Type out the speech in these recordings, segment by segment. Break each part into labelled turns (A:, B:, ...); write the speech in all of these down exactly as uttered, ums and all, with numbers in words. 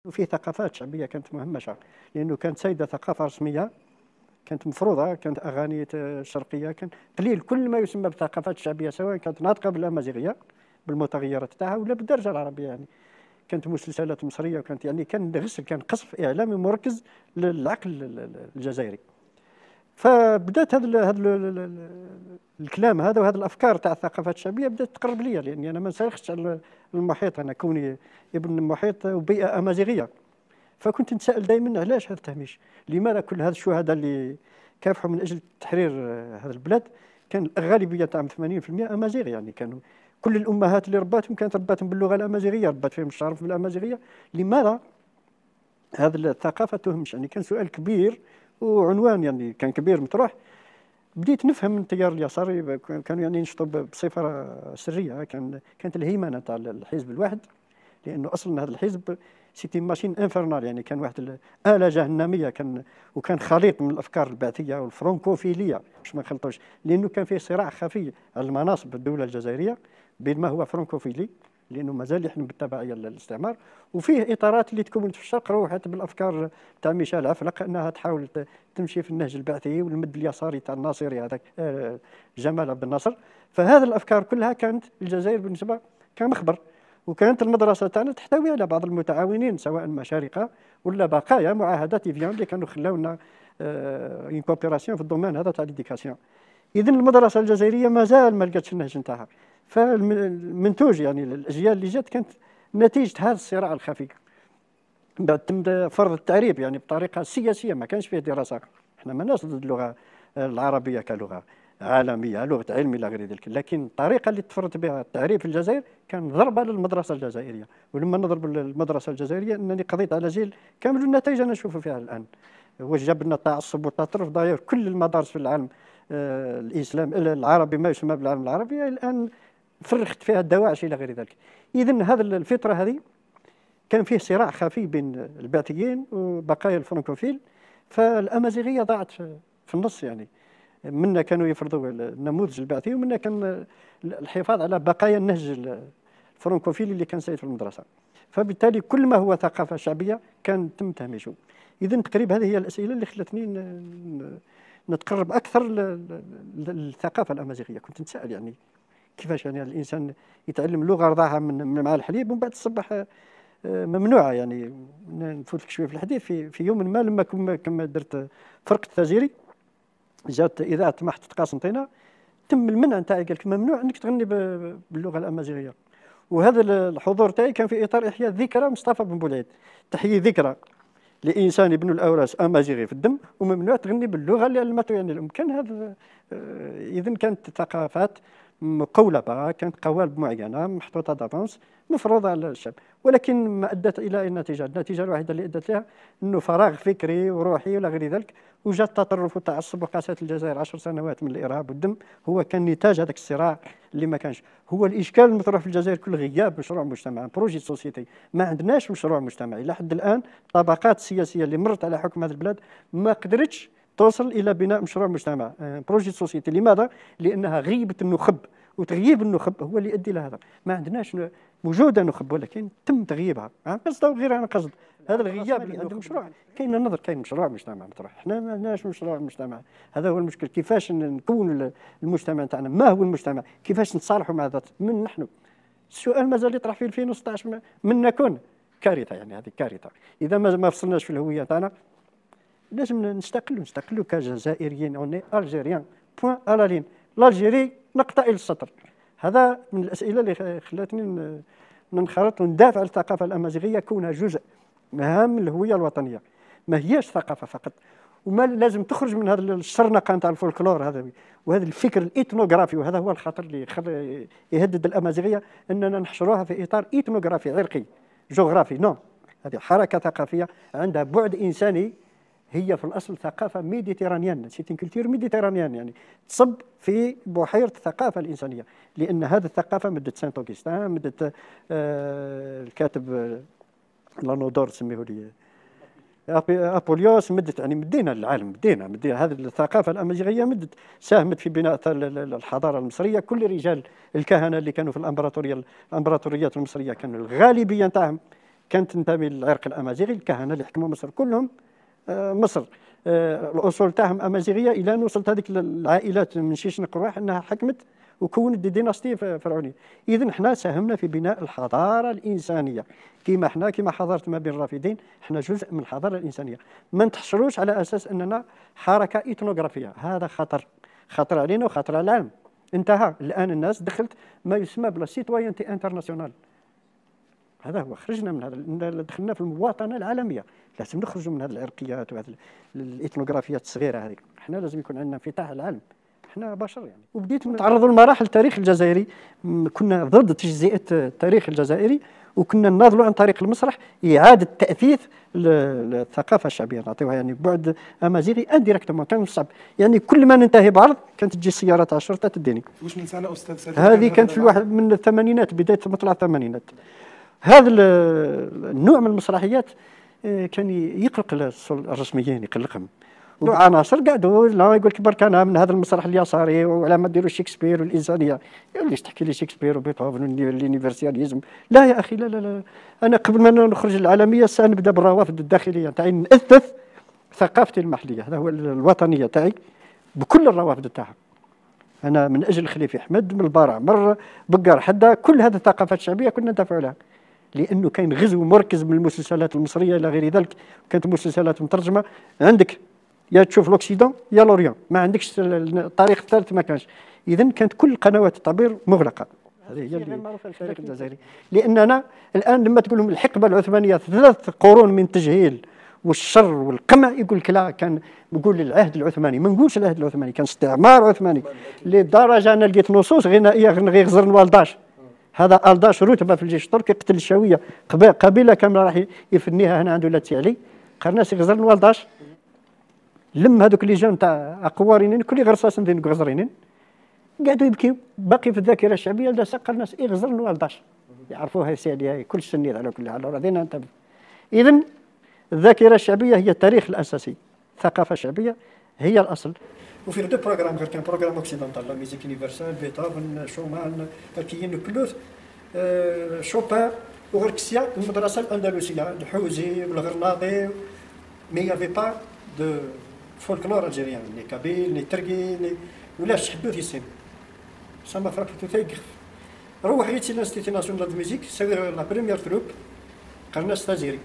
A: وفيه ثقافات شعبيه كانت مهمشه، لانه كانت سيده ثقافه رسميه كانت مفروضه، كانت اغاني شرقيه، كان قليل كل ما يسمى بالثقافات الشعبيه، سواء كانت ناطقه بالامازيغيه بالمتغيرات تاعها ولا بالدرجه العربيه. يعني كانت مسلسلات مصريه، وكانت يعني كان غسل، كان قصف اعلامي مركز للعقل الجزائري. فبدات هذا هذا الكلام هذا وهذه الافكار تاع الثقافات الشعبيه بدات تقرب لي، لاني انا ما نسالخش على المحيط، انا كوني ابن محيط وبيئه امازيغيه. فكنت نتساءل دائما علاش هذا التهميش، لماذا كل هذا الشهداء اللي كافحوا من اجل تحرير هذا البلاد كان الغالبيه تاعهم ثمانين بالمئة امازيغ، يعني كانوا كل الامهات اللي رباتهم كانت رباتهم باللغه الامازيغيه، ربات فيهم الشرف بالامازيغيه. لماذا هذه الثقافه تهمش؟ يعني كان سؤال كبير وعنوان يعني كان كبير مطروح. بديت نفهم من التيار اليساري، كانوا يعني ينشطوا بصفه سريه، كان كانت الهيمنه تاع الحزب الواحد، لانه اصلا هذا الحزب سيتي ماشين انفرنال، يعني كان واحد اله جهنميه، كان وكان خليط من الافكار البعثيه والفرنكوفيليه، باش ما نخلطوش، لانه كان فيه صراع خفي على المناصب الدوله الجزائريه بين ما هو فرنكوفيلي، لانه مازال يحلم بالتبعيه للاستعمار، وفيه اطارات اللي تكونت في الشرق روحت بالافكار تاع ميشيل عفلق، انها تحاول تمشي في النهج البعثي والمد اليساري تاع الناصري هذاك جمال عبد الناصر. فهذه الافكار كلها كانت الجزائر بالنسبه كمخبر، وكانت المدرسه تاعنا تحتوي على بعض المتعاونين سواء مشارقه ولا بقايا معاهدات ايفيان اللي كانوا خلاونا اون كوبيراسيون في الدومين هذا تاع ليديكاسيون. اذا المدرسه الجزائريه مازال ما لقاتش النهج نتاعها، فالمنتوج يعني الاجيال اللي جات كانت نتيجه هذا الصراع الخفي. بعد تم فرض التعريب يعني بطريقه سياسيه، ما كانش فيه دراسه، احنا ما ناس ضد اللغه العربيه كلغه عالميه، لغه علم الى غير ذلك، لكن الطريقه اللي تفرض بها التعريب في الجزائر كان ضربه للمدرسه الجزائريه. ولما نضرب المدرسه الجزائريه انني قضيت على جيل كامل، النتائج انا نشوفها فيها الان، واش جاب لنا التعصب والتطرف. داير كل المدارس في العالم آه الاسلام العربي، ما يسمى بالعالم العربي الان فرخت فيها الدواعش الى غير ذلك. اذا هذا الفتره هذه كان فيه صراع خفي بين البعثيين وبقايا الفرنكوفيل، فالامازيغيه ضاعت في النص. يعني منا كانوا يفرضوا النموذج البعثي، ومنا كان الحفاظ على بقايا النهج الفرنكوفيلي اللي كان سائد في المدرسه. فبالتالي كل ما هو ثقافه شعبيه كان تم تهميشه. اذا تقريبا هذه هي الاسئله اللي خلتني نتقرب اكثر للثقافه الامازيغيه. كنت نتساءل يعني كيفاش يعني الانسان يتعلم لغه رضعها من مع الحليب ومن بعد تصبح ممنوعه. يعني نفوت لك شويه في الحديث، في في يوم ما لما كما درت فرق التاجيري، جات اذاعه محطه قاسنطينه تم المنع نتاعي، قال لك ممنوع انك تغني باللغه الامازيغيه. وهذا الحضور تاعي كان في اطار احياء ذكرى مصطفى بن بولعيد، تحيي ذكرى لانسان ابن الاوراس امازيغي في الدم، وممنوع تغني باللغه اللي علمته يعني الام. كان هذا اذا كانت ثقافات مقولبه، كانت قوالب معينه محطوطه دافونس مفروضه على الشعب، ولكن ما ادت الى اي نتيجه؟ النتيجه الوحيده اللي ادت لها انه فراغ فكري وروحي ولا غير ذلك، وجاء التطرف والتعصب، وقاست الجزائر عشر سنوات من الارهاب والدم. هو كان نتاج هذاك الصراع اللي ما كانش. هو الاشكال المطروح في الجزائر كل غياب مشروع مجتمعي، بروجي سوسيتي. ما عندناش مشروع مجتمعي لحد الان. الطبقات السياسيه اللي مرت على حكم هذه البلاد ما قدرتش توصل الى بناء مشروع مجتمع، بروجي سوسيتي. لماذا؟ لانها غيبه النخب، وتغييب النخب هو اللي يؤدي لهذا. ما عندناش موجوده نخب، ولكن تم تغييبها عن قصد او غير عن قصد. هذا الغياب اللي عنده مشروع، كاين النظر، كاين مشروع مجتمع مطروح. احنا ما عندناش مشروع مجتمع. هذا هو المشكل. كيفاش نكون المجتمع تاعنا؟ ما هو المجتمع؟ كيفاش نتصالحوا مع ذات من نحن؟ السؤال مازال يطرح في ألفين وستة عشر. من نكون كارثه، يعني هذه كارثه اذا ما ما فصلناش في الهويه تاعنا. لازم نستقلوا نستقلوا كجزائريين، اوني الجيريان بوين على لين. الجيري نقطه الى السطر. هذا من الاسئله اللي خلاتني ننخرط وندافع عن الثقافه الامازيغيه كونها جزء مهام من الهويه الوطنيه، ما هياش ثقافه فقط. وما لازم تخرج من هذا الشرنقه نتاع الفولكلور هذا وهذا الفكر الاثنوغرافي. وهذا هو الخطر اللي يهدد الامازيغيه، اننا نحشروها في اطار اثنوغرافي عرقي جغرافي. نو، هذه حركه ثقافيه عندها بعد انساني. هي في الاصل ثقافه ميديتيرانيان، سيتين كولتور ميديتيرانيان، يعني تصب في بحيره الثقافه الانسانيه. لان هذه الثقافه مدت سانت اوغسطين، مدت آه الكاتب لانودور سميه لي ابوليوس، مدت يعني مدينا العالم، مدينا مدينا هذه الثقافه الامازيغيه، مدت ساهمت في بناء الحضاره المصريه. كل رجال الكهنه اللي كانوا في الامبراطوريه الامبراطوريات المصريه كانوا الغالبيه نتاعهم كانت تنتمي للعرق الامازيغي. الكهنه اللي حكموا مصر كلهم مصر الاصول تاعهم امازيغيه، الى ان وصلت هذيك العائلات من شيش نقراح انها حكمت وكونت دي ديناستي فرعونيه. اذا احنا ساهمنا في بناء الحضاره الانسانيه، كما احنا كما حضاره ما بين الرافدين، احنا جزء من الحضاره الانسانيه. ما نتحشروش على اساس اننا حركه اثنوغرافيه، هذا خطر، خطر علينا وخطر على العالم. انتهى الان الناس دخلت ما يسمى بلا سيتوينتي انترناسيونال، هذا هو، خرجنا من هذا، دخلنا في المواطنه العالميه. لازم نخرجوا من هذه العرقيات وهذه الاثنوغرافيات الصغيره هذه. احنا لازم يكون عندنا انفتاح على العالم، احنا بشر يعني. وبديت نتعرضوا لمراحل التاريخ الجزائري، كنا ضد تجزئه التاريخ الجزائري، وكنا نناضلوا عن طريق المسرح اعاده تاثيث الثقافه الشعبيه، نعطيوها يعني بعد امازيغي انديريكتومون، كان صعب يعني. كل ما ننتهي بعرض كانت تجي سياره تاع الشرطه تديني.
B: واش من سنه استاذ سيد؟
A: هذه كانت في الواحد من الثمانينات، بدايه مطلع الثمانينات. هذا النوع من المسرحيات كان يقلق الرسميين، يقلقهم. عناصر قعدوا لا يقول لك برك انا من هذا المسرح اليساري وعلى ما ديروا شكسبير والانسانيه. ليش تحكي لي شكسبير وبيتهوفن واليونيفرسياليزم؟ لا يا اخي، لا لا لا، انا قبل ما نخرج العالميه سنبدا بالروافد الداخليه تاعي، ناثث ثقافتي المحليه، هذا هو الوطنيه تاعي بكل الروافد تاعها. انا من اجل خليفه احمد، من البارع مر بقر حدا، كل هذه الثقافات الشعبيه كنا ندافعوا لها، لانه كان غزو مركز من المسلسلات المصريه الى غير ذلك. كانت مسلسلات مترجمه، عندك يا تشوف لوكسيدون يا لوريون، ما عندكش الطريق الثالث ما كانش. اذا كانت كل قنوات التعبير مغلقه. هذه هي اللي معروفه في التاريخ الجزائري. لاننا الان لما تقول لهم الحقبه العثمانيه ثلاث قرون من التجهيل والشر والقمع، يقول لك لا، كان نقول العهد العثماني، ما نقولش العهد العثماني، كان استعمار عثماني. لدرجه انا لقيت نصوص غنائيه غير غزر والداش، هذا الداش رتبه في الجيش التركي، قتل الشاويه، قبيله كامله راح يفنيها هنا عنده لا تيعلي، قرناس غزر والداش، لم هذوك لي جون تاع اقوارين كل غرصاص ندير غزرين، قعدوا يبكيو، باقي في الذاكره الشعبيه لا سقى الناس يغزر والداش، يعرفوها سيدي كل سنيد على كل حال. راضينا انت. اذا الذاكره الشعبيه هي التاريخ الاساسي، الثقافه الشعبيه هي الاصل. وفي دو بروغرام غير كان بروغرام اوكسيدونتال، لا ميوزيك يونيفرسال، بيتهوفن، شومان، كاين كلوث، آه شوبان، وغركسيا، المدرسه الاندلسيه، الحوزي والغرناطي، مي يافي با دو فولكلور الجيريان، ني كابيل، ني تركي، ني ولاش حدوث يسين. سما فرق تو تيغ. روح يتي لانستيتي ناسيونال دو ميوزيك، سوي لا بريمير تروب، قرناس تازيري.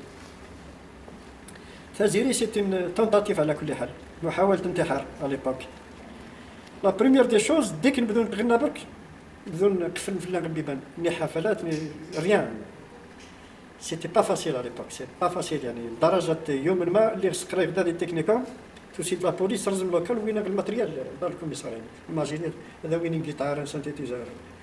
A: تازيري سيت ان تونتاتيف على كل حال، محاولة انتحار على ليبوك. لا بريمير دي شوز ديك نبدو نغنى برك، نبدو نقفل نفلا البيبان، ني حفلات ني ريان. سيتي با فاسيل على ليبوك، سي با فاسيل يعني لدرجة يوم ما اللي سقرا يبدا دي تكنيكون توسيد لا بوليس رزم لوكال وين الماتريال دار الكوميساريين، ايماجيني هذا وين جيتار سانتيتيزور.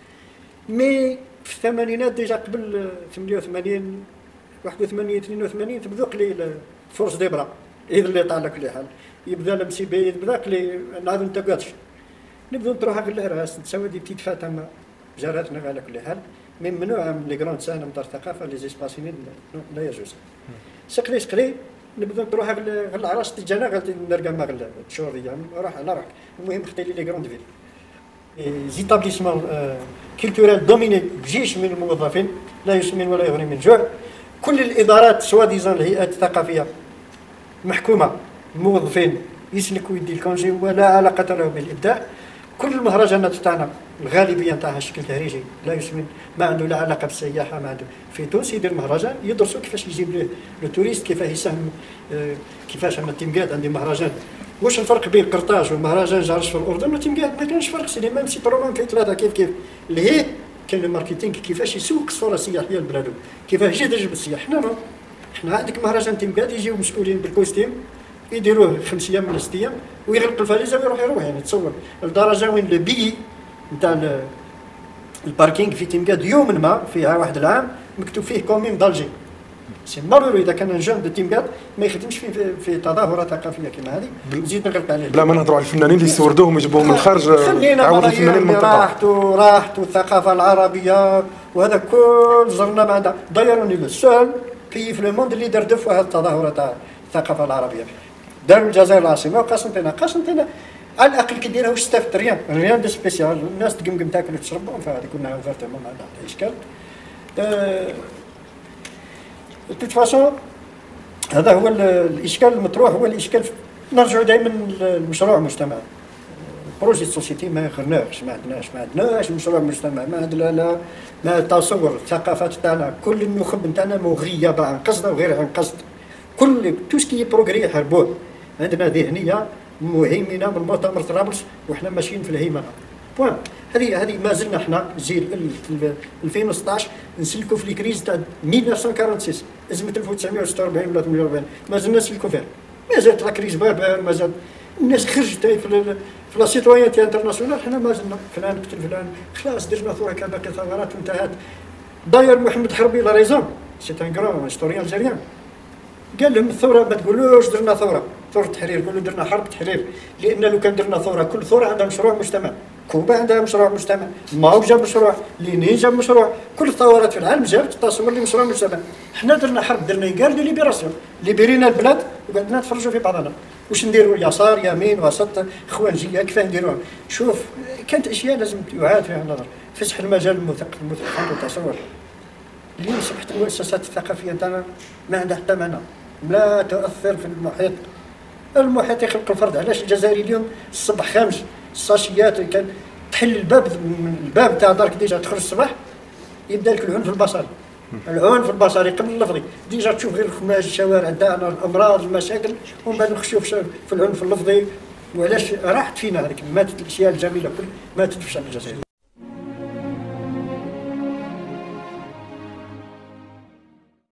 A: مي في الثمانينات ديجا قبل ثمانية وثمانين واحد وثمانين اثنين وثمانين تبدو قليل فورس ديبرا، إذا اللي طالع كل حال يبدا المسي بي يبدا قلي نعاودو نتقاتش، نبدو نروح غير العراس نتساوي دي بتيت فاتما جاراتنا على كل حال. من ممنوع من لي كروند سان نتاع الثقافه لي زيسباسينين لا يجوز. سقلي سقلي نبدو نروح غير العراس تجانا غير نرقى ما غير شهور ايام راح على راح. المهم خطي لي لي كروند فيل زيتابليسمون كولتورال دوميني بجيش من الموظفين لا يسمن ولا يغني من جوع. كل الادارات سوا ديزون الهيئات الثقافيه محكومه، الموظفين يسلكوا يدي الكونجي ولا علاقه له بالابداع. كل المهرجانات تاعنا الغالبيه تاعها شكل تهريجي لا يسمن، ما عنده لا علاقه بالسياحه، ما عنده. في تونس يدير مهرجان يدرسوا كيفاش يجيب لو توريست، كيفاه يساهم، كيفاش انا تيمقاد عندي مهرجان. واش الفرق بين قرطاج ومهرجان جارش في الاردن وتيمقاد؟ ما كانش فرق، سي لي ميم سي ترومان في ثلاثه كيف كيف. اللي هي كان الماركتينغ كيفاش يسوق الصوره السياحيه لبلادو، كيفاه يجي يجذب السياح. حنا ما حنا عندك مهرجان تيمقاد يجيو مسؤولين بالكوستيم يديروه خمس ايام ولا ست ايام ويغلق الفاليزه ويروح يروح يعني تصور لدرجه وين لو بي نتاع الباركينغ في تيمقاد يوم ما فيها واحد العام مكتوب فيه كومين دالجي. سي مالورو اذا كان جون دو تيمقاد ما يخدمش في في تظاهرات ثقافيه كيما هذه، نزيد نغلق عليه.
B: بلا ما نهضروا على الفنانين اللي يسوردوهم ويجيبوهم من الخارج، عاودوا الفنانين المنطقه.
A: راحت وراحت والثقافه العربيه وهذا كل زرنا بعدا. دايروني لو سول بي في لو موند اللي دار دو فوا هذه التظاهرات تاع الثقافه العربيه. داروا الجزائر العاصمه وقسنطينه. قسنطينه على الاقل كي ديرها واش استفدت؟ ريان ريان دو سبيسيال. الناس تقمقم تاكل وتشرب، فهذه كنا فيرتمون ما عندها اشكال. أه توت فاسون هذا هو الاشكال المطروح، هو الاشكال. نرجعوا دائما للمشروع المجتمعي. بروجي السوسيتي ما غيرناش، ما عندناش ما عندناش مشروع مجتمع، ما عندنا لا ما تصور الثقافات تاعنا، كل النخب تاعنا مغيبه عن قصد وغير عن قصد. كل توسكي بروغري يحاربوه. عندنا ذهنيه مهيمنه من مؤتمر طرابلس وحنا ماشيين في الهيمنه. بوان. هذه هذه ما زلنا حنا جيل ألفين وستطاش نسلكوا في الكريز تاع ألف وتسعمائة وستة وأربعين، ازمه ألف وتسعمائة وستة وأربعين ولا ثمانية وأربعين، ما زلنا نسلكوا فيها. مازالت لا كريز بابا، مازال الناس خرجت في في لا سيتويانتي انترناسيونال. حنا ما زلنا فلان قتل فلان، خلاص درنا ثوره كباقي ثورات وانتهت. داير محمد حربي لا ريزون سي ان غران هيستوريان الجزائريان، قال لهم الثوره ما تقولوش درنا ثوره ثوره التحرير، قولوا درنا حرب تحرير. لان لو كان درنا ثوره، كل ثوره عندها مشروع مجتمع. كوبا عندها مشروع مجتمع، ماو جاب مشروع، لينين جاب مشروع، كل الثورات في العالم جابت تصور لمشروع مجتمع. حنا درنا حرب، درنا يقال دو ليبراسيون، ليبرينا البلاد وقعدنا نتفرجوا في بعضنا. واش نديروا؟ يسار يمين وسط اخوانجيه كيف نديروها؟ شوف كانت اشياء لازم يعاد فيها النظر، فتح المجال للمثقف المثقف والتصور. اليوم اصبحت المؤسسات الثقافيه تاعنا ما عندها حتى معنى، لا تؤثر في المحيط. المحيط يخلق الفرد. علاش الجزائري اليوم الصبح خامس الساشيات كان تحل الباب من الباب تاع دارك ديجا تخرج الصباح يبدا لك العنف البصري. العنف البصري قبل اللفظي ديجا تشوف غير الخماج الشوارع تاعنا، الامراض المشاكل، ومن بعد نخشوا في العنف اللفظي. وعلاش راحت فينا هذيك، ماتت الاشياء الجميله كل ماتت في الشعب الجزائري.